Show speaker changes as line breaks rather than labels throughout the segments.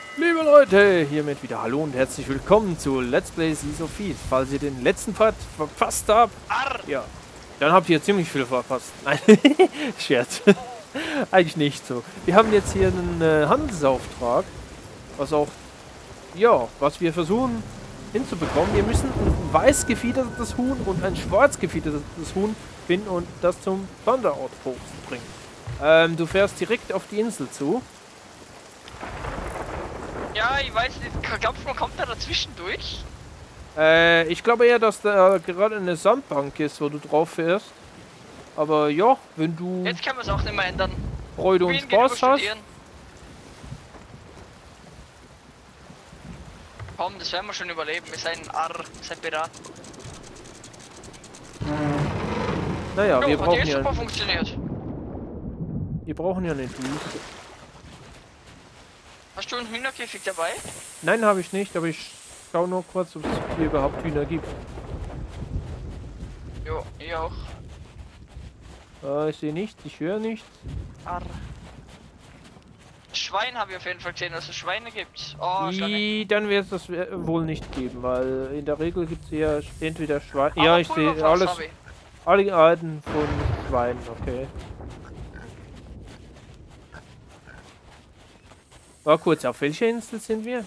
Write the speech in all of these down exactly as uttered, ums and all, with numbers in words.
Liebe Leute, hiermit wieder hallo und herzlich willkommen zu Let's Play Seas of Thieves. Falls ihr den letzten Part verpasst habt,
Arr.
ja, dann habt ihr ziemlich viel verpasst. Nein, Scherz. Eigentlich nicht so. Wir haben jetzt hier einen äh, Handelsauftrag, was auch, ja, was wir versuchen hinzubekommen. Wir müssen ein weiß gefiedertes Huhn und ein schwarz gefiedertes Huhn finden und das zum Wanderoutpost bringen. Ähm, du fährst direkt auf die Insel zu.
Ja, ich weiß nicht, glaubst du, man kommt da dazwischen durch?
Äh, ich glaube eher, dass da gerade eine Sandbank ist, wo du drauf fährst. Aber ja, wenn du
Jetzt können wir es auch nicht mehr ändern.
Freude und
Spielen geht
Spaß
über
hast.
Studieren. Komm, das werden wir schon überleben. Wir sind Arr, wir sind Pirat.
Naja,
Jo,
wir
hat
brauchen
eh super
ja,
funktioniert.
wir brauchen ja nicht Düse.
Hast du einen Hühnerkäfig dabei?
Nein, habe ich nicht, aber ich schaue nur kurz, ob es hier überhaupt Hühner gibt.
Jo, ich auch.
Äh, ich sehe nichts, ich höre nichts.
Arr. Schwein habe ich auf jeden Fall gesehen, dass es Schweine gibt. Oh, Schweine.
I, dann wird es das wohl nicht geben, weil in der Regel gibt es hier entweder Schweine.
Aber
Ja, ich sehe
Pulverfass
alles,
hab ich.
alle Arten von Schweinen, okay. War kurz, auf welcher Insel sind wir?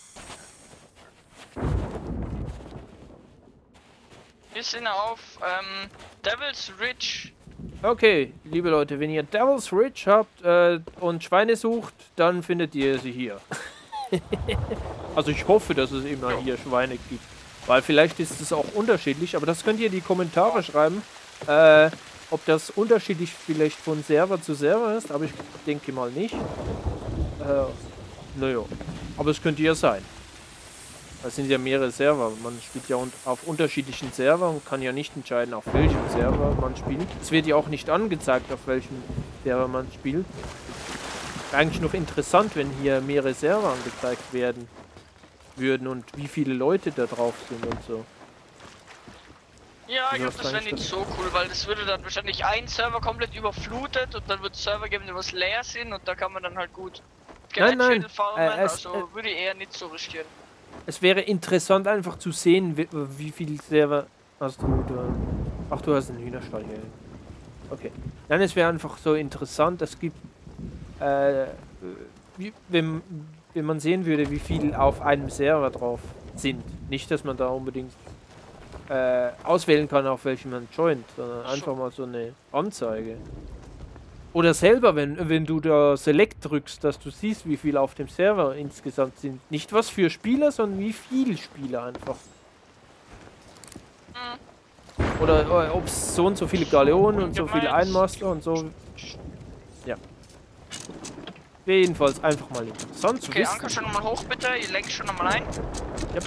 Wir sind auf ähm, Devil's Ridge.
Okay, liebe Leute, wenn ihr Devil's Ridge habt äh, und Schweine sucht, dann findet ihr sie hier. Also ich hoffe, dass es immer hier Schweine gibt. Weil vielleicht ist es auch unterschiedlich, aber das könnt ihr in die Kommentare schreiben, äh, ob das unterschiedlich vielleicht von Server zu Server ist, aber ich denke mal nicht. Äh, naja, aber es könnte ja sein. Das sind ja mehrere Server. Man spielt ja auf unterschiedlichen Servern und kann ja nicht entscheiden, auf welchem Server man spielt. Es wird ja auch nicht angezeigt, auf welchem Server man spielt. Eigentlich noch interessant, wenn hier mehrere Server angezeigt werden würden und wie viele Leute da drauf sind und so.
Ja, ich
Also
glaube, das wäre nicht so cool, weil das würde dann wahrscheinlich ein Server komplett überflutet und dann wird es Server geben, die was leer sind und da kann man dann halt gut
Nein, nein,
Skelettsschädel farmen,
äh, es-
also würde ich eher nicht so riskieren.
Es wäre interessant einfach zu sehen, wie, wie viele Server hast du da. Ach, du hast einen Hühnerstall hier. Okay. Nein, es wäre einfach so interessant, es gibt, äh, wie, wenn, wenn man sehen würde, wie viel auf einem Server drauf sind. Nicht, dass man da unbedingt äh, auswählen kann, auf welchem man joint, sondern einfach mal so eine Anzeige. Oder selber, wenn, wenn du da Select drückst, dass du siehst, wie viel auf dem Server insgesamt sind. Nicht was für Spieler, sondern wie viele Spieler einfach. Oder, oder ob es so und so viele Galeonen und so viele Einmaster und so. Ja. Wäre jedenfalls einfach mal interessant zu
Okay,
wissen.
Anker schon nochmal hoch bitte, ich lenke schon nochmal ein.
Ja.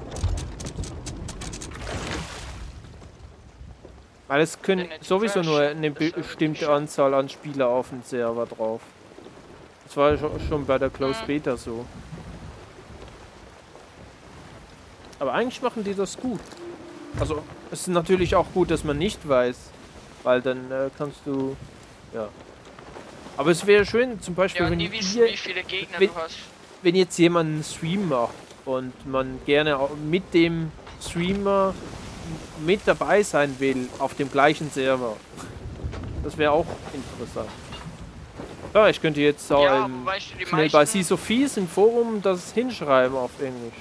Weil es können sowieso nur eine bestimmte Anzahl an Spieler auf dem Server drauf. Das war schon bei der Closed Beta so. Aber eigentlich machen die das gut. Also, es ist natürlich auch gut, dass man nicht weiß. Weil dann äh, kannst du... Ja. Aber es wäre schön, zum Beispiel,
Ja,
wenn
nie wissen,
ihr,
wie viele Gegner
wenn,
du hast.
wenn jetzt jemand einen Stream macht und man gerne auch mit dem Streamer mit dabei sein will auf dem gleichen Server. Das wäre auch interessant. Ja, ich könnte jetzt auch
Ja,
im,
weißt du, die
schnell bei
meisten-
Seas of Thieves im Forum das hinschreiben auf Englisch.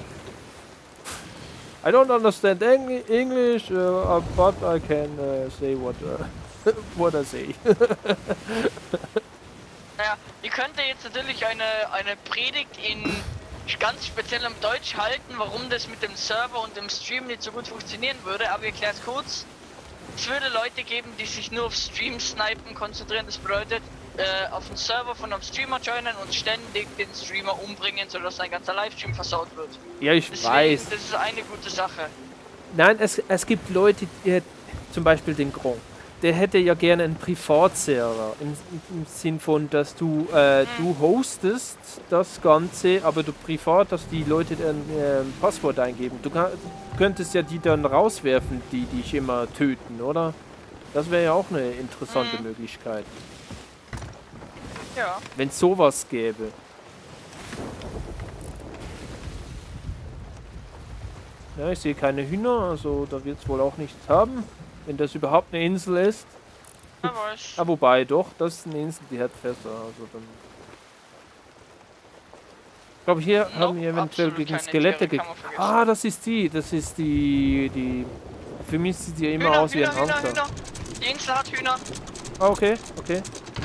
I don't understand Eng English, uh, but I can uh, say what, uh, what I say.
Naja, ihr könnt ja jetzt natürlich eine, eine Predigt in ganz speziellem Deutsch halten, warum das mit dem Server und dem Stream nicht so gut funktionieren würde, aber ich erkläre es kurz. Es würde Leute geben, die sich nur auf Stream-Snipen konzentrieren, das bedeutet, äh, auf den Server von einem Streamer joinen und ständig den Streamer umbringen, sodass ein ganzer Livestream versaut wird.
Ja, ich
Deswegen,
weiß.
das ist eine gute Sache.
Nein, es, es gibt Leute, die, zum Beispiel den Gronk, der hätte ja gerne einen Privatserver, im, im Sinn von, dass du, äh,
Hm.
du hostest das Ganze, aber du privat, dass die Leute dann äh, ein Passwort eingeben. Du kann, könntest ja die dann rauswerfen, die dich immer töten, oder? Das wäre ja auch eine interessante
Hm.
Möglichkeit.
Ja.
Wenn es sowas gäbe. Ja, ich sehe keine Hühner, also da wird es wohl auch nichts haben. Wenn das überhaupt eine Insel ist.
Ja, weiß.
Ah, wobei, doch, das ist eine Insel, die hat Fässer, also dann... Ich glaube, hier
Nope,
haben wir eventuell
absolut
gegen
keine
Skelette
Tiere,
ge...
kann man vergessen.
Ah, das ist die, das ist die, die... Für mich sieht die ja immer
Hühner,
aus wie ein
Hühner, Hühner,
Anker.
Hühner. Die Insel hat Hühner.
Ah, okay, okay.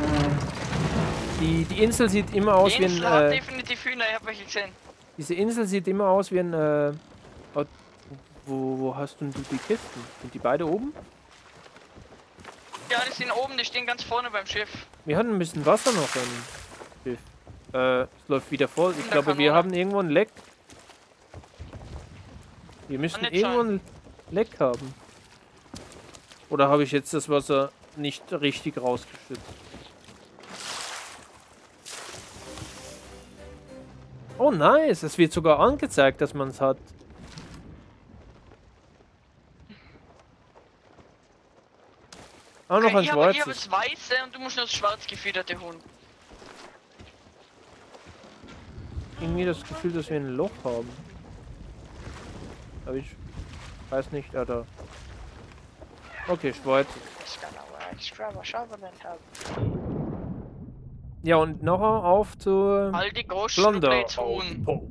Die, die Insel sieht immer aus
Die
wie ein...
Insel hat
Äh,
definitiv Hühner, ich hab welche gesehen.
diese Insel sieht immer aus wie ein... Äh, wo, wo hast du denn die Kisten? Sind die beide oben?
Ja, die sind oben, die stehen ganz vorne beim Schiff.
Wir hatten ein bisschen Wasser noch im Schiff. Äh, es läuft wieder voll. Ich
In
glaube,
der
wir
Kanone.
haben irgendwo ein Leck. Wir müssen
nicht
irgendwo
sein.
ein Leck haben. Oder habe ich jetzt das Wasser nicht richtig rausgeschüttet? Oh, nice. Es wird sogar angezeigt, dass man es hat. Ah, noch
Okay,
ein
ich habe ich hab
schwarzes.
das weiße und du musst nur das schwarz gefiederte Huhn.
Irgendwie das Gefühl, dass wir ein Loch haben. Aber ich weiß nicht, ah, da. Okay, Schweiz. Ja, und nachher auf zur
All die großen
Plunder.
Blades Huhn.
Oh.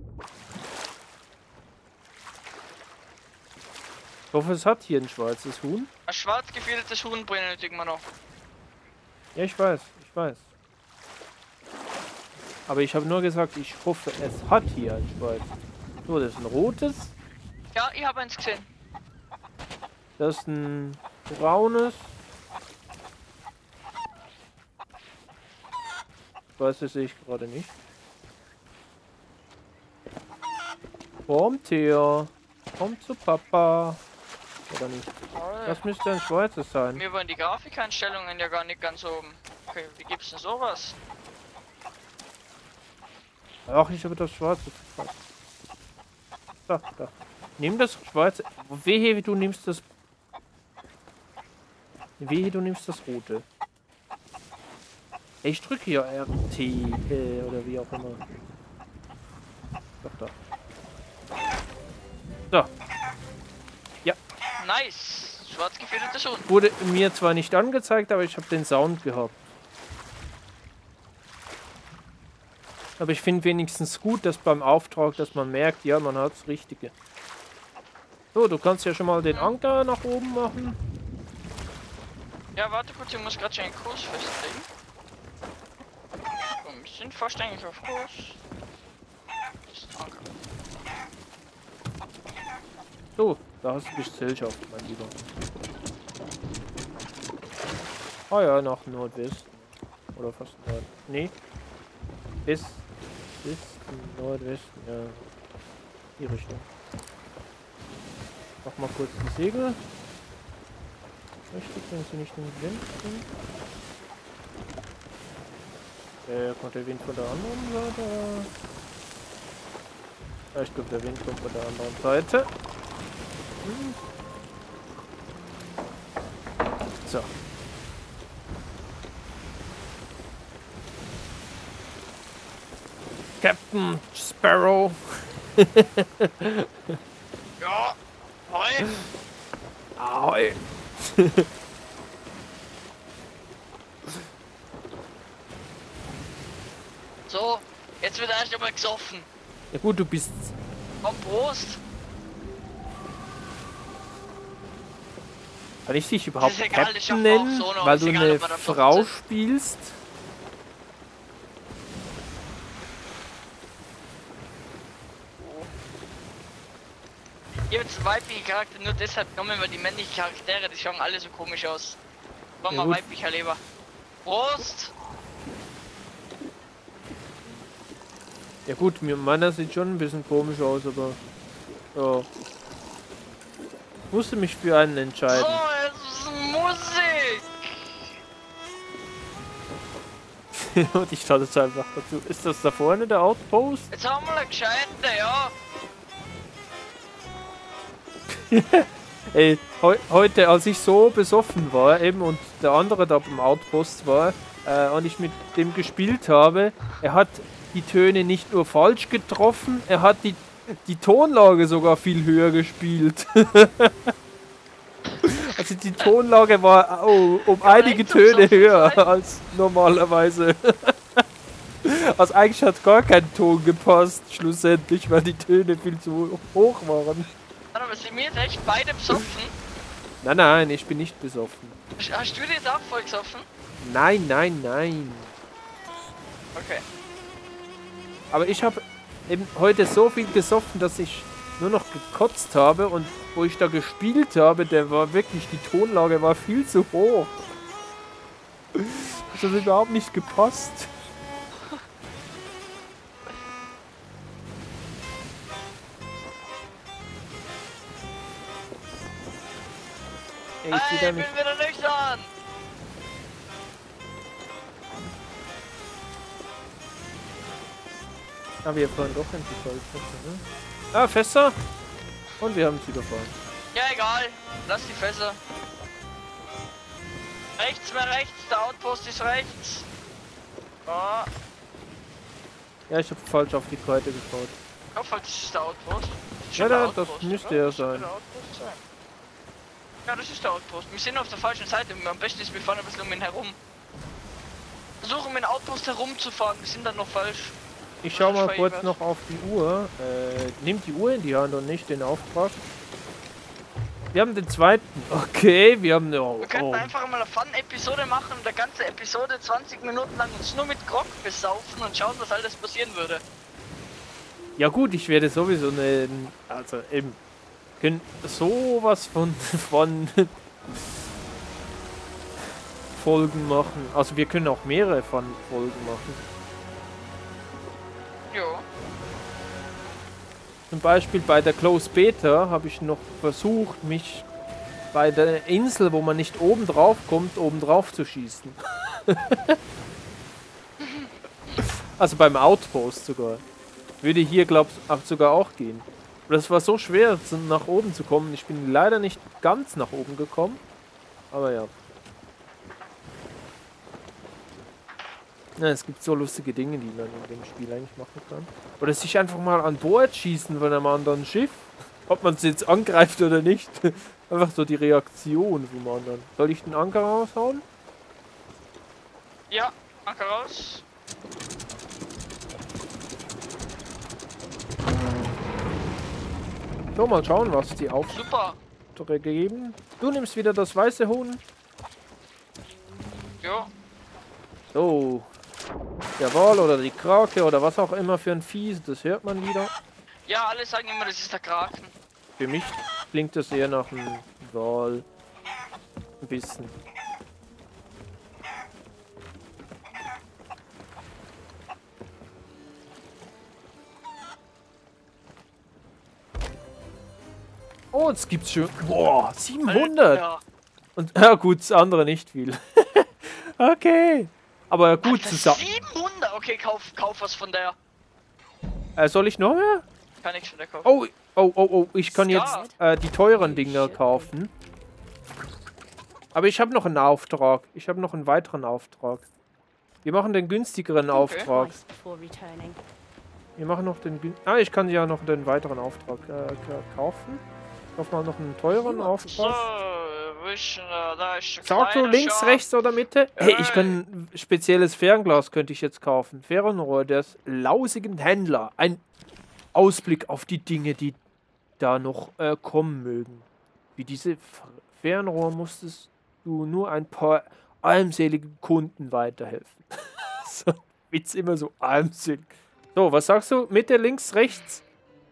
Ich hoffe, es hat hier ein schwarzes Huhn.
Ein schwarz gefiedertes Huhn benötigen wir noch.
Ja, ich weiß, ich weiß. Aber ich habe nur gesagt, ich hoffe, es hat hier ein schwarzes. So, das ist ein rotes.
Ja, ich habe eins gesehen.
Das ist ein braunes. Ich weiß, das sehe ich gerade nicht. Kommt her. Kommt zu Papa. Oder nicht? Das müsste ein schwarzes sein.
Mir waren die Grafikeinstellungen ja gar nicht ganz oben. Okay, wie gibt's denn sowas?
Ach, ich habe das schwarze. Da, da. Nimm das schwarze. Wehe, du nimmst das. Wehe, du nimmst das rote. Ich drücke ja R T äh, oder wie auch immer. Doch, da. So. Ja,
Nice! Schwarz gefiedertes Huhn.
wurde mir zwar nicht angezeigt, aber ich habe den Sound gehabt. Aber ich finde wenigstens gut, dass beim Auftrag, dass man merkt, ja, man hat das Richtige. So, du kannst ja schon mal den Anker nach oben machen.
Ja, warte kurz, ich muss gerade schon einen Kurs festlegen. So, wir sind fast eigentlich auf Kurs. Das ist Anker.
So, da hast du Gesellschaft, mein Lieber. Ah ja, nach Nordwesten. Oder fast Nord. Nee. Bis. Bis Nordwesten, ja. Die Richtung. Mach mal kurz die Segel. Richtig, wenn sie nicht im Wind sind. Äh, kommt der Wind von der anderen Seite? Ja, ich glaube, der Wind kommt von der anderen Seite. Hm. So. Captain Sparrow.
Ja! Hoi!
Ahoi.
So, jetzt wird erst einmal gesoffen.
Ja gut, du bist...
Komm, Prost!
Kann ich dich überhaupt
Das ist egal, ich
Captain
schaff auch
nennen,
so noch,
weil
ist
du
egal,
eine
ob wir da tot
Frau
sind.
spielst?
Ich habe jetzt einen weiblichen Charakter nur deshalb genommen, weil die männlichen Charaktere, die schauen alle so komisch aus. War
Ja,
mal
gut.
weiblicher Leber. Prost!
Ja gut, mir meiner sieht schon ein bisschen komisch aus, aber... Ja. Musste mich für einen
So,
entscheiden.
jetzt ist Musik!
Und ich schaue jetzt einfach dazu. Ist das da vorne der Outpost?
Jetzt haben wir eine gescheite, ja.
Ey, heu heute, als ich so besoffen war, eben, und der andere da beim Outpost war, äh, und ich mit dem gespielt habe, er hat die Töne nicht nur falsch getroffen, er hat die die Tonlage sogar viel höher gespielt. Also die Tonlage war oh, um ja, einige Töne höher als normalerweise. Also eigentlich hat gar kein Ton gepasst, schlussendlich, weil die Töne viel zu hoch waren.
Aber sind wir jetzt echt beide besoffen?
Nein, nein, ich bin nicht besoffen.
Hast du dir jetzt auch voll gesoffen?
Nein, nein, nein.
Okay.
Aber ich habe eben heute so viel gesoffen, dass ich nur noch gekotzt habe und wo ich da gespielt habe, der war wirklich, die Tonlage war viel zu hoch. Das hat überhaupt nicht gepasst.
Ey, ich bin wieder nüchtern!
Ah, wir fahren doch endlich Fässer, ne? Ah, Fässer! Und wir haben es wieder fahren.
Ja, egal. Lass die Fässer. Rechts, mehr rechts. Der Outpost ist rechts. Oh.
Ja, ich habe falsch auf die Karte geschaut.
Ich hoffe, das ist der Outpost. Das
ja,
der
da,
Outpost,
das müsste
oder?
ja
Das
sein.
sein. Ja, das ist der Outpost. Wir sind auf der falschen Seite. Am besten ist, wir fahren ein bisschen um ihn herum. Versuchen, mit dem Outpost herumzufahren. Wir sind dann noch falsch.
Ich schau mal kurz noch auf die Uhr. Äh, nehmt die Uhr in die Hand und nicht den Auftrag. Wir haben den zweiten. Okay, wir haben eine. Oh,
wir könnten
oh.
einfach mal eine Fun-Episode machen und der ganze Episode zwanzig Minuten lang uns nur mit Grog besaufen und schauen, was alles passieren würde.
Ja gut, ich werde sowieso eine. Also eben. Können sowas von von Folgen machen. Also wir können auch mehrere von Folgen machen.
Jo.
Zum Beispiel bei der Close Beta habe ich noch versucht, mich bei der Insel, wo man nicht oben drauf kommt, oben drauf zu schießen. Also beim Outpost sogar. Würde hier, glaube ich, sogar auch gehen. Aber das war so schwer, nach oben zu kommen. Ich bin leider nicht ganz nach oben gekommen. Aber ja. Ja, es gibt so lustige Dinge, die man in dem Spiel eigentlich machen kann. Oder sich einfach mal an Bord schießen von einem anderen Schiff. Ob man es jetzt angreift oder nicht. Einfach so die Reaktion vom anderen. Soll ich den Anker raushauen?
Ja, Anker raus.
So, mal schauen, was die Aufträge
Super.
geben. Du nimmst wieder das weiße Huhn.
Jo.
So. Der Wal oder die Krake oder was auch immer für ein Vieh, das hört man wieder.
Ja, alle sagen immer, das ist der Kraken.
Für mich klingt das eher nach einem Wal. Ein bisschen. Oh, jetzt gibt's schon. Boah, siebenhundert!
Ja.
Und ja gut, das andere nicht viel. Okay. Aber gut zusammen.
siebenhundert! Okay, kauf, kauf was von der.
Äh, soll ich noch mehr?
Kann ich von der kaufen.
Oh, oh, oh, oh. Ich kann
Star.
jetzt äh, die teuren Dinger kaufen. Aber ich habe noch einen Auftrag. Ich habe noch einen weiteren Auftrag. Wir machen den günstigeren
Okay.
Auftrag. Wir machen noch den gün Ah, ich kann ja noch den weiteren Auftrag äh, kaufen. Ich kaufe mal noch einen teuren
So,
Auftrag.
wischen, äh, da ist der
Sag du
kleine
links,
Schaf.
rechts oder Mitte? Hey, ich
Äh.
kann ein spezielles Fernglas könnte ich jetzt kaufen. Fernrohr des lausigen Händler. Ein Ausblick auf die Dinge, die da noch äh, kommen mögen. Wie diese Fernrohr musstest du nur ein paar armseligen Kunden weiterhelfen. So, Witz immer so armselig. So, was sagst du? Mitte, links, rechts?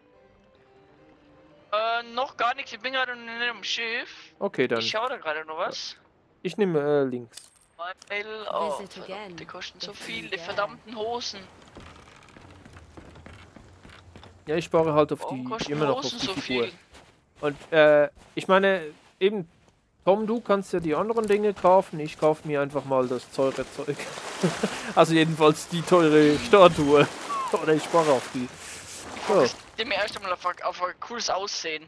Äh, noch gar nichts. Ich bin gerade in einem Schiff.
Okay, dann.
Ich schaue da gerade noch was.
Ich nehme äh, links.
Weil, oh, verdammt, die kosten so viel, die verdammten Hosen.
Ja, ich spare halt auf
Warum
die,
kosten
immer noch auf
Hosen
die
so
Figur.
viel?
Und äh, ich meine, eben, Tom, du kannst ja die anderen Dinge kaufen. Ich kaufe mir einfach mal das teure Zeug. Also jedenfalls die teure Statue. Oder ich spare auf die. So.
Die mir erst einmal auf, ein- auf ein cooles Aussehen.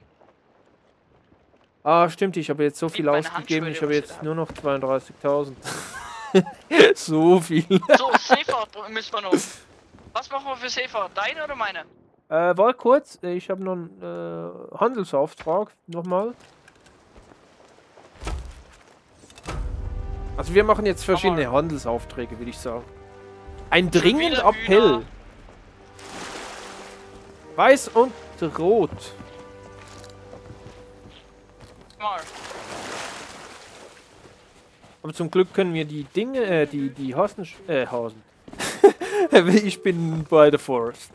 Ah, stimmt, ich habe jetzt so viel
meine
ausgegeben.
Handschuhe,
Ich
die
habe
was
jetzt
wir da
nur noch zweiunddreißigtausend. So viel.
So, Seefahrt müssen wir noch. Was machen wir für Seefahrt? Deine oder meine?
Äh, war kurz, ich habe noch einen äh, Handelsauftrag, nochmal. Also wir machen jetzt verschiedene Handelsaufträge, würde ich sagen. Ein dringend Appell. Weiß und rot.
Mal.
Aber zum Glück können wir die Dinge, äh, die, die Hasen, äh, Hasen. Ich bin bei der Forest.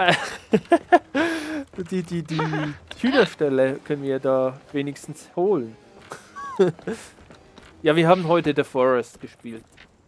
die, die, die Hühnerstelle können wir da wenigstens holen. Ja, wir haben heute The Forest gespielt.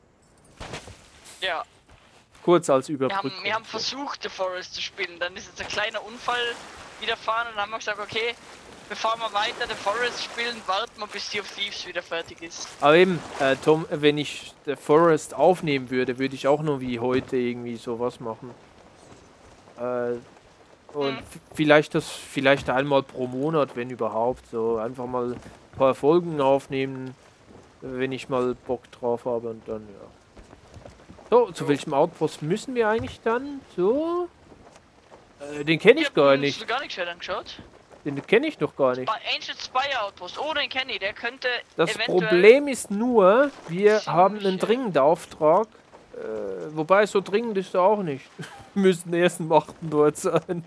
Ja.
Kurz als
Wir
Überbrückung.
haben, wir haben versucht, The Forest zu spielen. Dann ist jetzt ein kleiner Unfall widerfahren und dann haben wir gesagt, okay, bevor wir weiter The Forest spielen, warten wir, bis Sea of Thieves wieder fertig ist.
Aber eben, äh, Tom, wenn ich The Forest aufnehmen würde, würde ich auch nur wie heute irgendwie sowas machen. Äh, und
Mhm.
vielleicht das, vielleicht einmal pro Monat, wenn überhaupt, so einfach mal ein paar Folgen aufnehmen, wenn ich mal Bock drauf habe und dann, ja. So, zu
Jo.
welchem Outpost müssen wir eigentlich dann? So? Äh, den kenne ich gar nicht.
Hast du gar nicht gescheit angeschaut?
Den kenne ich noch gar nicht.
Bei Ancient Spire Outpost. Oh, den kenne ich. Der könnte
Das
eventuell...
Problem ist nur, wir haben einen
Ziemlich, ja.
dringenden Auftrag. Äh, wobei, so dringend ist er auch nicht. Wir müssen erst am achten dort sein.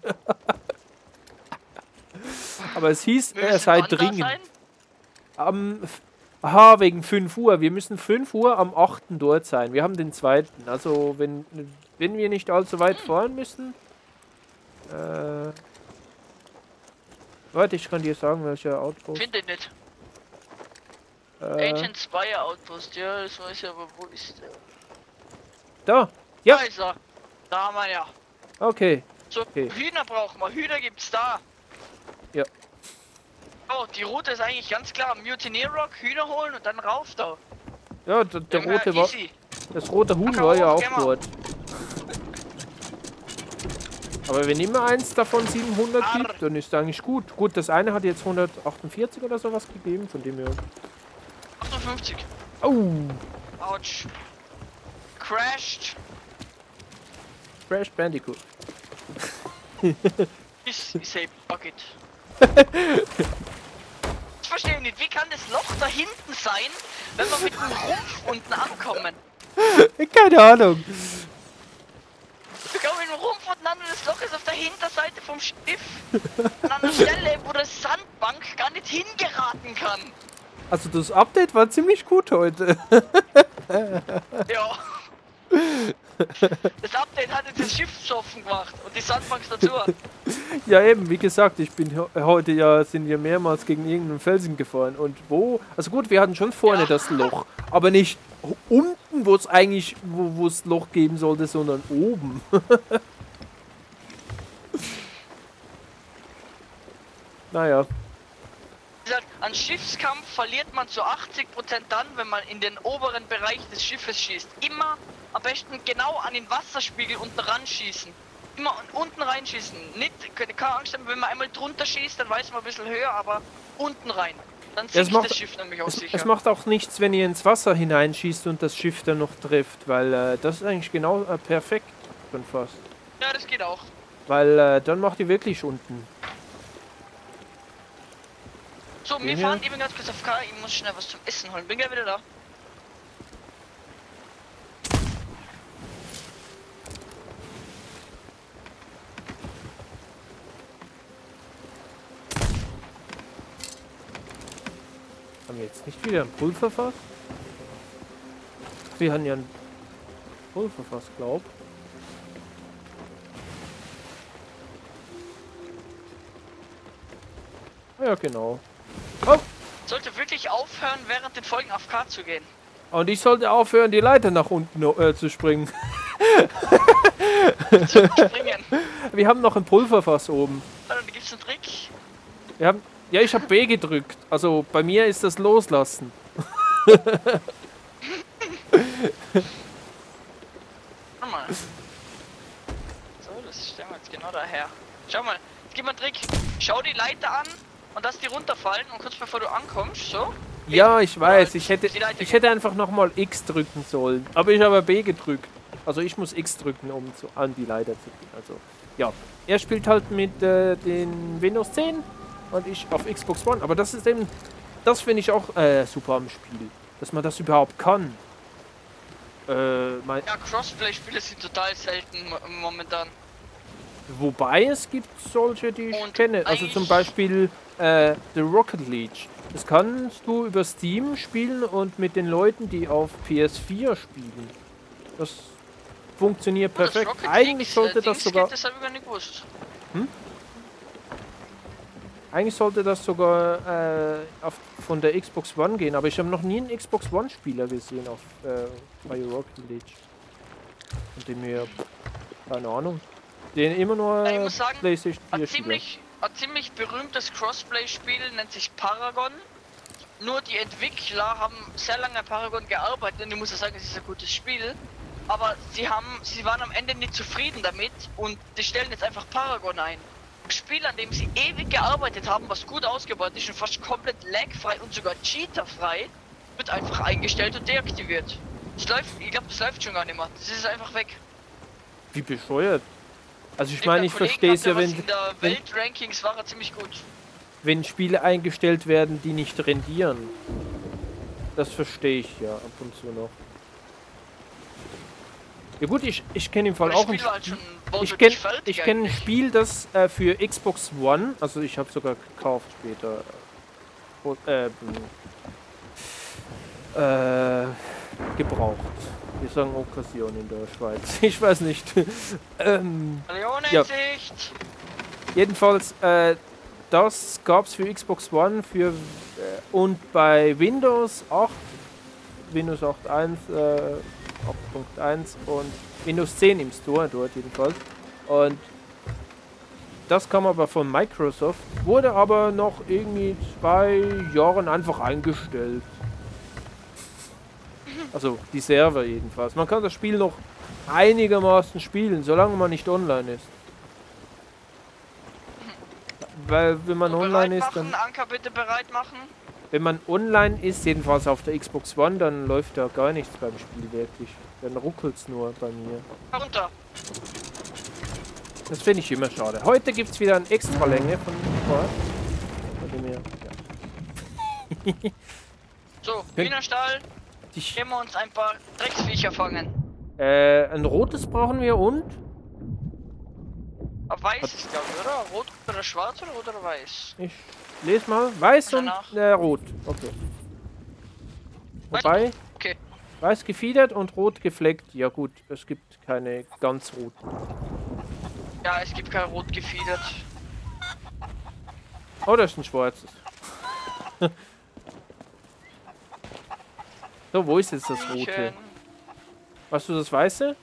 Aber es hieß,
Wir
er
müssen
sei
wann da
dringend.
sein?
Am, aha, wegen fünf Uhr. Wir müssen fünf Uhr am achten dort sein. Wir haben den zweiten. Also, wenn, wenn wir nicht allzu weit
Hm.
fahren müssen. Äh, warte, ich kann dir sagen, welcher Outpost.
Finde ich nicht.
Äh,
Ancient Spire Outpost. Ja, das weiß ich, aber wo ist der?
da. Ja.
Da ist er. Da haben wir ja.
Okay.
So,
Okay.
Hühner brauchen wir. Hühner gibt's da.
Ja.
Oh, die Route ist eigentlich ganz klar. Mutineer Rock, Hühner holen und dann rauf da.
Ja, der, der
Ja,
rote war.
easy.
Das rote Huhn
Kann
war
man
ja
auch
auch
gerne
dort. Aber wenn immer eins davon siebenhundert
Arr.
gibt, dann ist eigentlich gut. Gut, das eine hat jetzt hundertachtundvierzig oder sowas gegeben, von dem her.
achtundfünfzig.
Oh,
Autsch. Crashed.
Crash Bandicoot.
Ist, ist a bucket. Ich verstehe nicht, wie kann das Loch da hinten sein, wenn wir mit dem Rumpf unten ankommen?
Keine Ahnung.
Wir kommen mit dem Rumpf unten an und das Loch ist auf der Hinterseite vom Schiff. Und an der Stelle, wo das Sandbank gar nicht hingeraten kann.
Also das Update war ziemlich gut heute.
Ja. Das Update hat jetzt das Schiff zu offen gemacht und die Sandbank dazu.
Ja eben, wie gesagt, ich bin he- heute ja, sind wir mehrmals gegen irgendeinen Felsen gefahren. Und wo, also gut, wir hatten schon vorne
Ja.
das Loch, aber nicht unten, wo es eigentlich, wo wo es Loch geben sollte, sondern oben. Naja,
Wie gesagt, an Schiffskampf verliert man zu achtzig Prozent dann, wenn man in den oberen Bereich des Schiffes schießt. Immer am besten genau an den Wasserspiegel unten ran schießen. Immer unten reinschießen. Nicht, keine keine Angst haben, wenn man einmal drunter schießt, dann weiß man ein bisschen höher, aber unten rein. Dann
Es
sinkt
macht-
das Schiff nämlich auch
es,
sicher.
es macht auch nichts, wenn ihr ins Wasser hineinschießt und das Schiff dann noch trifft, weil äh, das ist eigentlich genau äh, perfekt schon fast.
Ja, das geht auch.
Weil äh, dann macht ihr wirklich unten.
So, wir
Den
fahren
hier?
eben ganz kurz auf K. Ich muss schnell was zum Essen holen. Bin gleich wieder da.
Haben wir jetzt nicht wieder ein Pulverfass? Wir hatten ja ein Pulverfass, glaub. Ah ja, genau. Oh!
Sollte wirklich aufhören, während den Folgen auf K zu gehen.
Und ich sollte aufhören, die Leiter nach unten äh, zu springen.
Zu springen.
Wir haben noch ein Pulverfass oben.
Dann gibt's einen Trick.
Wir haben, ja, ich habe B gedrückt. Also bei mir ist das Loslassen.
Warte mal. So, das stellen wir jetzt genau daher. Schau mal, jetzt gib mal einen Trick. Schau die Leiter an und dass die runterfallen und kurz bevor du ankommst, so.
Ja, ich weiß. Ich hätte,
Die Leiter
ich hätte einfach nochmal X drücken sollen. Aber ich habe B gedrückt. Also ich muss X drücken, um zu, an die Leiter zu gehen. Also ja, er spielt halt mit äh, den Windows zehn und ich auf Xbox One. Aber das ist eben, das finde ich auch äh, super am Spiel, dass man das überhaupt kann. Äh, mein,
Ja, Crossplay-Spiele sind total selten momentan.
Wobei es gibt solche, die ich
Und
kenne. Also zum Beispiel äh, The Rocket League. Das kannst du über Steam spielen und mit den Leuten, die auf P S vier spielen. Das funktioniert perfekt.
Oh, das
Eigentlich
League,
sollte
äh,
das
Dings
sogar...
Geht, das habe ich gar nicht gewusst.
Hm? Eigentlich sollte das sogar äh, auf, von der Xbox One gehen, aber ich habe noch nie einen Xbox One Spieler gesehen auf äh, bei Rocket League. Und dem mir... Keine Ahnung. Den immer nur
Ja, ich muss sagen,
PlayStation vier
ein
Spieler.
ziemlich, ein ziemlich berühmtes Crossplay-Spiel nennt sich Paragon. Nur die Entwickler haben sehr lange an Paragon gearbeitet und ich muss ja sagen, es ist ein gutes Spiel. Aber sie haben, sie waren am Ende nicht zufrieden damit und die stellen jetzt einfach Paragon ein. Ein Spiel, an dem sie ewig gearbeitet haben, was gut ausgebaut ist und fast komplett lagfrei und sogar cheaterfrei, wird einfach eingestellt und deaktiviert. Das läuft, ich glaube, das läuft schon gar nicht mehr. Das ist einfach weg.
Wie bescheuert. Also ich meine, ich
Kollegen
verstehe es
hatte
ja,
was
wenn,
in der
wenn,
Weltrankings war er ziemlich gut.
wenn Spiele eingestellt werden, die nicht rendieren. Das verstehe ich ja ab und zu noch. Ja gut, ich, ich kenne im Fall
Aber das
auch ein
Spiel war halt
Spiel.
schon
Ich kenne
fertig
ich kenn ein
eigentlich.
Spiel, das äh, für Xbox One, also ich habe sogar gekauft später. Äh, äh, gebraucht. Wir sagen Okkasion in der Schweiz. Ich weiß nicht. ähm, ja.
Sicht.
Jedenfalls, äh, das gab es für Xbox One für äh, und bei Windows acht, Windows acht Punkt eins, äh, acht Punkt eins und Windows zehn im Store, dort jedenfalls. Und das kam aber von Microsoft, wurde aber noch irgendwie zwei Jahren einfach eingestellt. Also die Server jedenfalls. Man kann das Spiel noch einigermaßen spielen, solange man nicht online ist. Weil wenn man
So,
online ist,
machen,
dann...
Anker bitte bereit machen.
Wenn man online ist, jedenfalls auf der Xbox One, dann läuft da gar nichts beim Spiel wirklich. Dann ruckelt es nur bei mir.
Runter.
Das finde ich immer schade. Heute gibt es wieder eine extra Länge von Sport. Von dem her, ja.
So, Hühnerstall.
Ich,
Gehen wir uns ein paar Drecksviecher fangen.
äh, ein rotes brauchen wir und?
Aber weiß ist glaube ich, oder? Rot oder schwarz oder rot oder weiß?
Ich lese mal. Weiß und
Danach.
äh, rot. Okay. Wobei,
Okay.
weiß gefiedert und rot gefleckt. Ja gut, es gibt keine ganz roten.
Ja, es gibt kein Rot gefiedert.
Oh, das ist ein schwarzes. So, wo ist jetzt das rote? Hast du das weiße?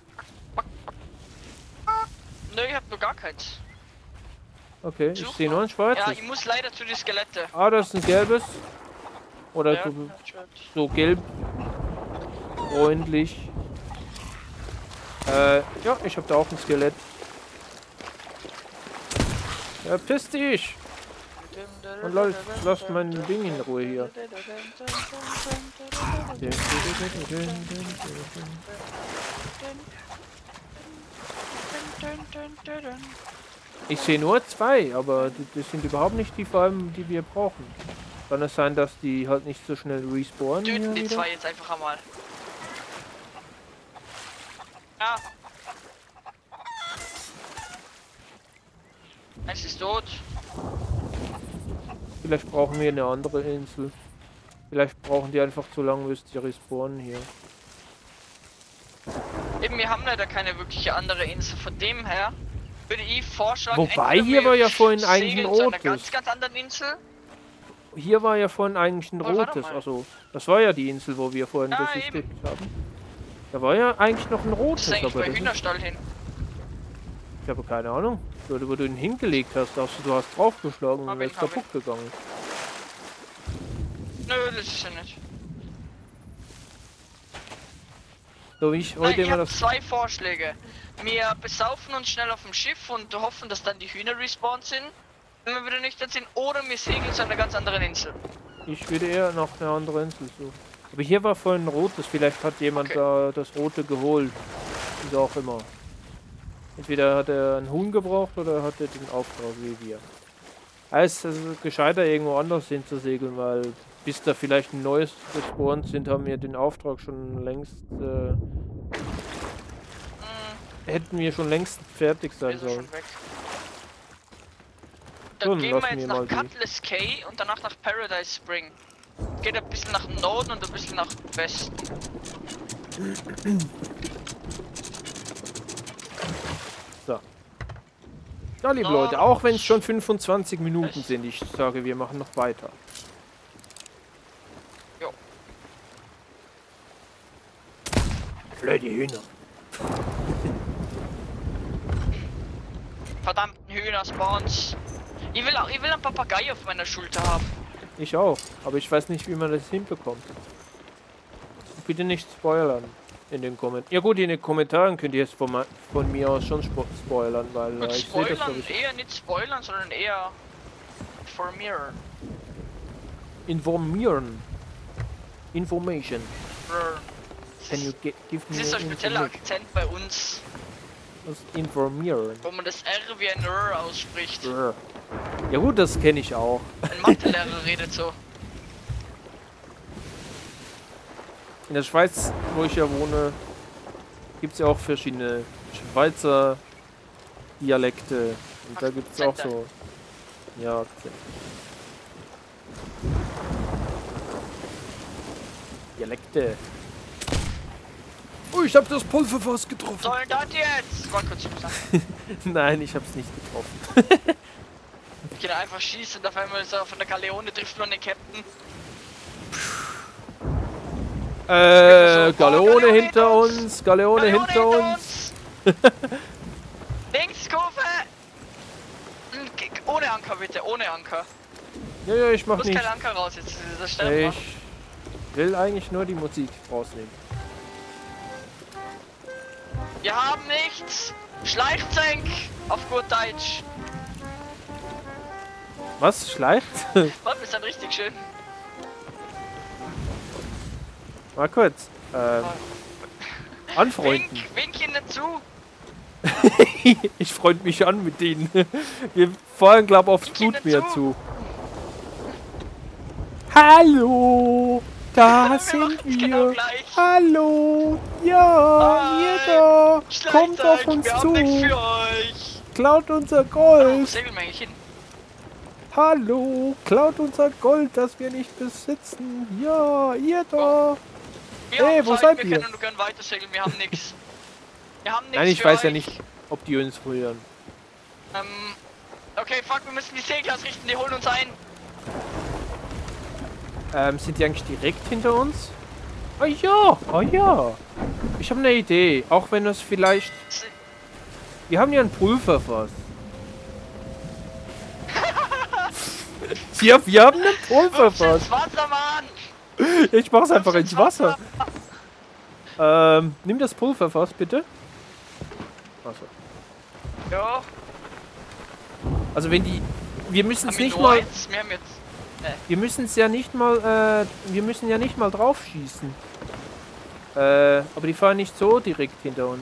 Nö, ich hab nur gar keins.
Okay, ich
Such
sehe
mal.
nur ein schwarzes.
Ja, ich muss leider zu die Skelette.
Ah, das ist ein gelbes. Oder
Ja,
so, so gelb. Freundlich. Äh, ja, ich habe da auch ein Skelett. Ja, piss dich! Und Leute, lasst mein Ding in Ruhe hier. Ich sehe nur zwei, aber das sind überhaupt nicht die Farben, die wir brauchen. Kann es sein, dass die halt nicht so schnell respawnen?
Töten
hier
die
wieder?
zwei jetzt einfach einmal. Ja. Es ist tot.
Vielleicht brauchen wir eine andere Insel. Vielleicht brauchen die einfach zu lange, bis die respawnen hier.
Eben, wir haben leider keine wirkliche andere Insel. Von dem her würde ich vorschlagen.
Wobei,
entweder
hier
wir
war ja vorhin
segeln
eigentlich ein
zu einer
rotes.
ganz, ganz anderen Insel.
Hier war ja vorhin eigentlich ein
Oh, warte
rotes.
mal.
Also, das war ja die Insel, wo wir vorhin
Ja,
besichtigt haben. Da war ja eigentlich noch ein
Das
rotes,
ist eigentlich
aber
bei
das ist,
Hühnerstall hin.
ich habe keine Ahnung. Wo, wo du ihn hingelegt hast, hast du, du hast draufgeschlagen und
Hab
er
ihn,
ist
hab
kaputt gegangen.
Nö, das ist ja nicht.
So wie ich
Nein,
heute
ich
immer
habe
das...
zwei Vorschläge. Wir besaufen uns schnell auf dem Schiff und hoffen, dass dann die Hühner respawned sind, wenn wir wieder nüchtern sind, oder wir segeln zu einer ganz anderen Insel.
Ich würde eher noch eine andere Insel suchen. Aber hier war vorhin ein rotes, vielleicht hat jemand
Okay.
da das rote geholt. Wieso auch immer. Entweder hat er einen Huhn gebraucht oder hat er den Auftrag wie wir. Heißt, es ist gescheiter irgendwo anders hinzusegeln, weil bis da vielleicht ein neues gespawnt sind, haben wir den Auftrag schon längst äh,
Mhm.
hätten wir schon längst fertig
Wir
sein
sind
sollen.
schon weg.
So,
Dann
dann
gehen wir
lassen
jetzt
wir
nach
mal die.
Cutlass Cay und danach nach Paradise Spring. Geht ein bisschen nach Norden und ein bisschen nach Westen.
So. Ja, liebe
Nord-
Leute, auch wenn es schon fünfundzwanzig Minuten sind, ich sage, wir machen noch weiter.
Jo.
Blöde Hühner.
Verdammten Hühner-Spawns. Ich will, auch, ich will einen Papagei auf meiner Schulter haben.
Ich auch, aber ich weiß nicht, wie man das hinbekommt. Bitte nicht spoilern in den Kommentaren. Ja gut, in den Kommentaren könnt ihr es von, ma- von mir aus schon spo spoilern, weil
Gut,
äh, ich sehe das
spoilern,
sowieso.
eher nicht spoilern, sondern eher informieren.
Informieren. Information.
Brr.
Can you gi- give
Das
me
ist ein spezieller
information?
Akzent bei uns,
Was informieren?
wo man das R wie ein R ausspricht.
Brr. Ja gut, das kenne ich auch.
Ein Mathelehrer redet so.
In der Schweiz, wo ich ja wohne, gibt es ja auch verschiedene Schweizer Dialekte. Und da gibt es auch
Akzente.
so. Ja, Akzente. Dialekte. Oh, ich hab das Pulverfass getroffen.
Soldat jetzt! War kurz gesagt.
Nein, ich hab's nicht getroffen.
Ich kann einfach schießen und auf einmal ist er von der Galeone trifft man den Captain.
Äh,
Oh,
Galeone
Galeone
hinter
hinter
uns, Galeone
Galeone
hinter uns.
Links, Kurve! Hm, g- Ohne Anker bitte, ohne Anker.
Ja, ja, ich mach
Muss
nicht.
kein Anker raus jetzt, das sterben wir.
Ich will eigentlich nur die Musik rausnehmen.
Wir haben nichts! Schleichzenk! Auf gut Deutsch.
Was? Schleicht?
Warte, ist dann richtig schön.
Mal kurz. Ähm, anfreunden.
Wink, wink ihnen zu!
Ich freund mich an mit denen. Wir fahren, glaub aufs
Ich geh
Blutmeer
dazu.
zu. Hallo! Da
Wir
sind
machen's
wir!
genau gleich.
Hallo! Ja,
Hi.
ihr da! Kommt
Schleichzeug,
auf uns
wir haben nichts
zu!
für euch!
Klaut unser
Wo
Gold!
segeln wir eigentlich hin?
Hallo! Klaut unser Gold, das wir nicht besitzen! Ja, ihr da!
Wir
Hey,
haben
wo
Zeit,
seid
wir
ihr?
können nur gern weiter segeln, wir haben nichts. Wir haben nichts
Nein, ich
für
weiß ja
euch.
nicht, ob die uns rühren.
Ähm, okay, fuck, wir müssen die Segel ausrichten, die holen uns ein.
Ähm, sind die eigentlich direkt hinter uns? Oh ja, oh ja. Ich habe eine Idee, auch wenn es vielleicht...
S-
Wir haben ja ein Pulverfass. Ja, wir haben ein
Wirf's
Pulverfass.
ins Wasser, Mann!
Ich mach's einfach
Wirf's
ins Wasser. Ähm, nimm das Pulverfass bitte. Achso.
Ja,
Also wenn die... Wir müssen
haben
es
wir
nicht
nur
mal...
eins? Wir haben jetzt...
Wir müssen es ja nicht mal... Äh, wir müssen ja nicht mal drauf schießen. Äh, aber die fahren nicht so direkt hinter uns.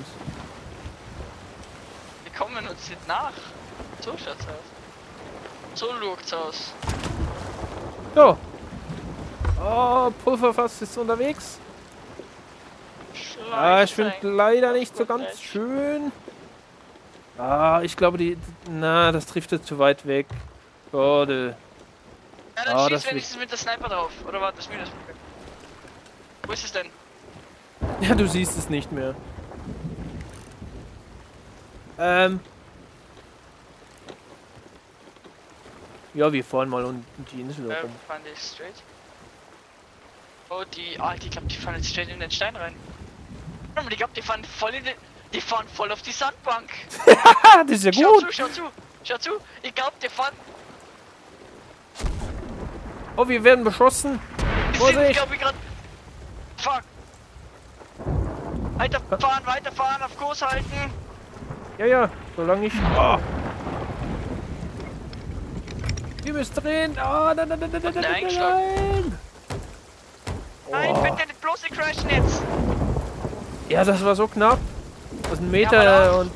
Wir kommen uns nicht nach. So schaut's aus. So schaut's aus.
So. Oh, Pulverfass ist unterwegs. Ah, ich finde
Schleichzeug.
leider nicht so
Gut,
ganz
recht.
schön. Ah, ich glaube die... Na, das trifft jetzt zu weit weg. Schade.
Ja, dann
Ah,
schieß
das
wenigstens mit der Sniper drauf. Oder warte, das Minus. Wo ist es denn?
Ja, du siehst es nicht mehr. Ähm... Ja, wir fahren mal unten die Insel
Äh,
rum.
fahren die straight? Oh, die... Ah, ich glaube, die fahren jetzt straight in den Stein rein. Warte mal, ich glaube, die fahren voll in den... Die fahren voll auf die Sandbank.
Ah, das ist ja
Schau
gut.
zu, schau zu. Schau zu. Ich glaube, die fahren...
Oh, wir werden beschossen.
Die sind,
Vorsicht.
glaube ich, gerade... Fuck. Weiterfahren, weiterfahren, auf Kurs halten.
Ja, ja, solange ich... Oh. Wir müssen drehen. Oh, nein, nein, nein, nein, nein,
der
nein,
eingeschlagen?
nein.
Nein,
Oh.
bitte nicht bloß nicht crashen jetzt.
Ja, das war so knapp. Also ein Meter
Ja,
und...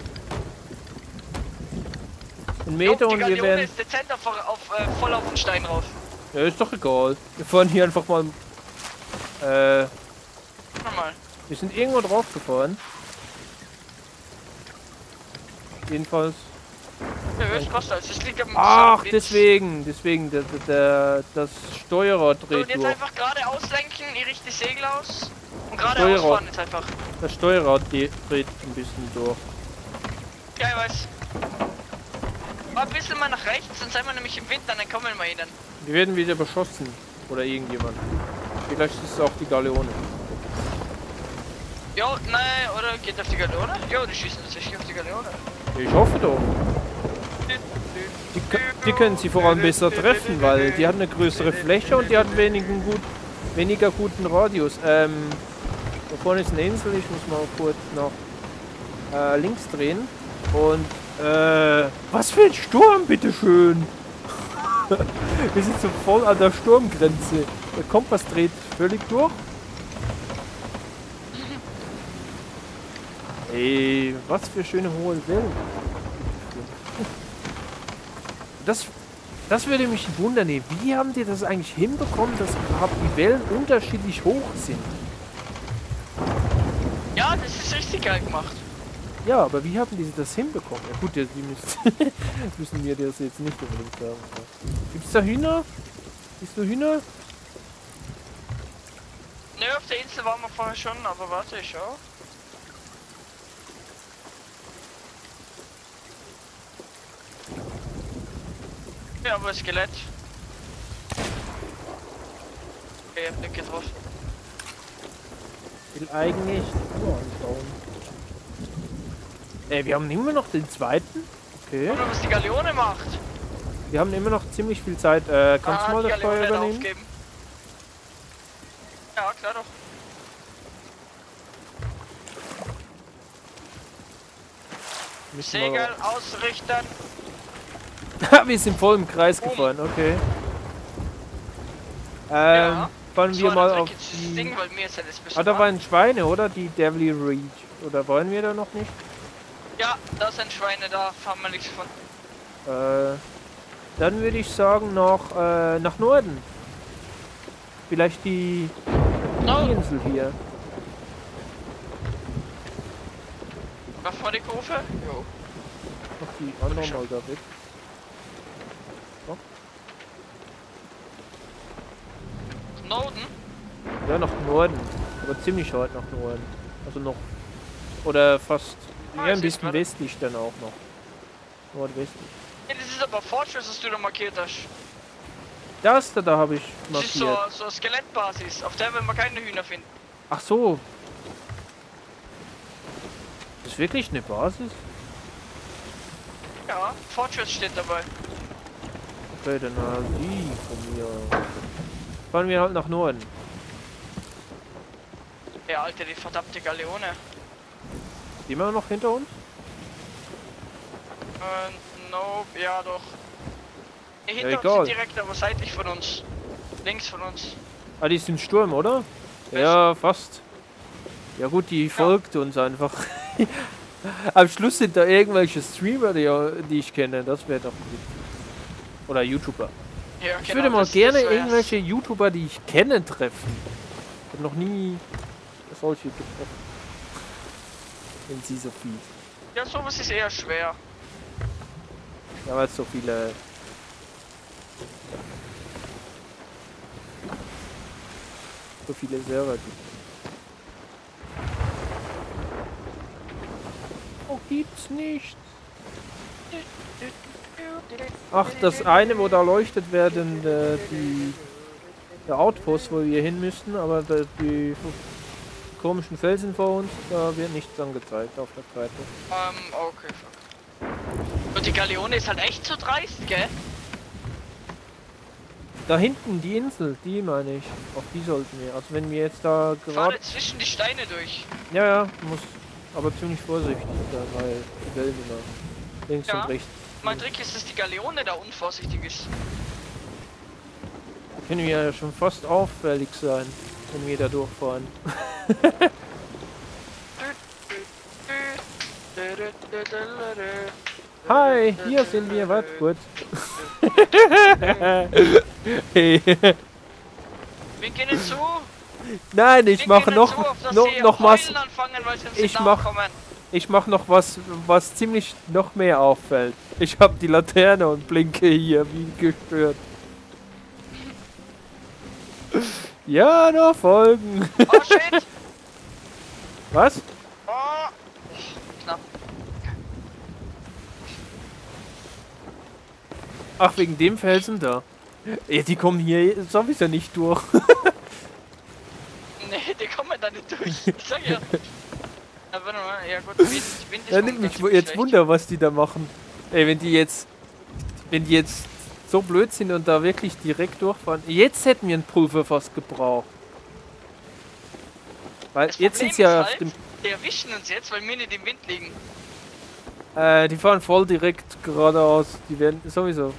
Ein Meter
Jo, die
und wir
Galeone
werden...
ist dezent auf, auf, äh, voll auf den Stein rauf.
Ja, ist doch egal. Wir fahren hier einfach mal... Äh...
Nochmal.
Wir sind irgendwo drauf gefahren. Jedenfalls...
Ja, hörst was da ist. Das liegt am
Ach,
Wind.
deswegen, deswegen, der, der, das Steuerrad
So,
dreht
und jetzt
durch.
einfach gerade auslenken, ihr richtet die Segel aus. Und gerade
Steuerrad.
ausfahren jetzt einfach.
Das Steuerrad die- dreht ein bisschen durch.
Ja, ich weiß. Mal ein bisschen mal nach rechts, dann sind wir nämlich im Wind, dann kommen wir ihnen.
Wir werden wieder beschossen. Oder irgendjemand. Vielleicht ist es auch die Galeone.
Jo, nein, oder geht auf die Galeone? Jo, die schießen tatsächlich auf die Galeone.
Ich hoffe doch. Die, kö- die können sie vor allem besser treffen, weil die hat eine größere Fläche und die hat weniger, gut, weniger guten Radius. Ähm, da vorne ist eine Insel, ich muss mal kurz nach äh, links drehen. Und äh, was für ein Sturm, bitteschön! Wir sind so voll an der Sturmgrenze. Der Kompass dreht völlig durch. Ey, was für schöne hohe Wellen. Das, das würde mich wundern. Ey. Wie haben die das eigentlich hinbekommen, dass überhaupt die Wellen unterschiedlich hoch sind?
Ja, das ist richtig geil gemacht.
Ja, aber wie haben die das hinbekommen? Ja gut, ja, die müssen, müssen mir das jetzt nicht unbedingt sagen. Gibt's da Hühner? Siehst du Hühner?
Nö, auf der Insel waren wir vorher schon, aber warte, ich schau. Ja, aber Skelett. Okay, ich hab nicht getroffen.
Ich will eigentlich nur anschauen. Ey, wir haben immer noch den zweiten. Okay.
Guck mal, was die Galeone macht.
Wir haben immer noch ziemlich viel Zeit. Äh, kannst du
Ah,
mal
die
das
Galeone
Steuer
nicht
übernehmen?
aufgeben. Ja, klar doch.
Müssen wir-
Segel ausrichten.
Wir sind voll im Kreis
Boom.
gefahren, okay. Ähm,
Ja,
fahren
Das
wir
war
mal
der
auf
Trick, jetzt das
die...
Ding, weil mir ist ja das bisschen
Ah, da
warm.
waren Schweine, oder? Die Devil Reach. Oder wollen wir da noch nicht?
Ja, da sind Schweine, da haben wir nichts von.
Äh, dann würde ich sagen noch äh, nach Norden. Vielleicht die, die
No,
Insel hier.
was war die Kurve? Jo.
Noch die andere mal da weg.
Norden?
Ja, nach Norden. Aber ziemlich weit nach Norden. Also noch. Oder fast.
Ah,
Ja,
ich
ein
seh's
bisschen
gerade.
westlich dann auch noch. Nordwestlich.
Ja, das ist aber Fortress, was du da markiert hast.
Das da, da habe ich
Das ist so,
markiert.
so eine Skelettbasis, auf der wir mal keine Hühner finden.
Ach so. Das ist wirklich eine Basis?
Ja, Fortress steht dabei.
Okay, dann äh, die von mir. Fahren wir halt nach Norden.
Ja, Alter, die verdammte Galeone.
Ist die immer noch hinter uns?
Äh, nope, ja doch. Nee, hinter
Ja,
uns
egal.
sind direkt, aber seitlich von uns. Links von uns.
Ah, die ist im Sturm, oder? Ja, fast. Ja gut, die folgt uns einfach. Am Schluss sind da irgendwelche Streamer, die, die ich kenne. Das wäre doch gut. Oder YouTuber.
Ja,
Ich
genau,
würde mal
das-
gerne
das wär's.
irgendwelche YouTuber, die ich kenne, treffen. Ich habe noch nie solche getroffen. In sie so viel.
Ja, sowas ist eher schwer.
Ja, weil es so viele... so viele Server gibt. Oh, gibt's nicht. Ach, das eine, wo da leuchtet, werden äh, die der Outpost, wo wir hin müssen, aber da, die komischen Felsen vor uns, da wird nichts angezeigt auf der Karte.
Ähm, okay, fuck. Und die Galeone ist halt echt so dreist, gell?
Da hinten, die Insel, die meine ich. Auf die sollten wir. Also wenn wir jetzt da gerade...
Fahre zwischen die Steine durch.
Ja, ja, muss aber ziemlich vorsichtig sein, weil die Wellen immer links
Ja.
und rechts.
Mein Trick ist, dass die Galeone da unvorsichtig ist.
Da können wir ja schon fast auffällig sein, wenn wir da durchfahren. Hi, hier sind wir, was? Gut. Hey.
Wir gehen jetzt zu.
Nein, ich
Wir
mache
gehen
noch,
zu, auf das
noch,
sie
noch was.
heulen anfangen, weil sie uns
Ich
nicht
mach-
nachkommen.
Ich mache noch was, was ziemlich noch mehr auffällt. Ich habe die Laterne und blinke hier wie gestört. Ja, noch folgen.
Oh shit!
Was?
Oh! Knapp.
Ach, wegen dem Felsen da. Ja, die kommen hier sowieso nicht durch.
Nee, die kommen da nicht durch. Ich sag ja. Ja, warte mal, ja gut, Wind, Wind ist
Ja, nimmt mich
momentan
jetzt
schlecht.
Wunder, was die da machen. Ey, wenn die jetzt, wenn die jetzt so blöd sind und da wirklich direkt durchfahren. Jetzt hätten wir ein Pulverfass gebraucht. Weil
Das
jetzt
Problem
sind sie ja
ist
auf
halt,
dem,
die erwischen uns jetzt, weil wir nicht im Wind liegen.
äh, die fahren voll direkt geradeaus. Die werden sowieso.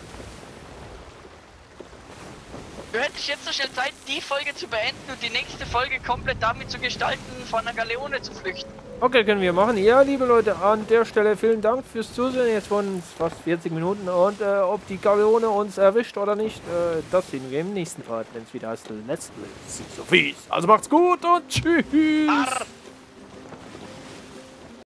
Du hättest jetzt so schnell Zeit, die Folge zu beenden und die nächste Folge komplett damit zu gestalten, von einer Galeone zu flüchten.
Okay, können wir machen. Ja, liebe Leute, an der Stelle vielen Dank fürs Zusehen. Jetzt waren es fast vierzig Minuten. Und äh, ob die Galeone uns erwischt oder nicht, äh, das sehen wir im nächsten Part, wenn es wieder heißt Let's Play Sea of Thieves. Also macht's gut und tschüss.
Arr.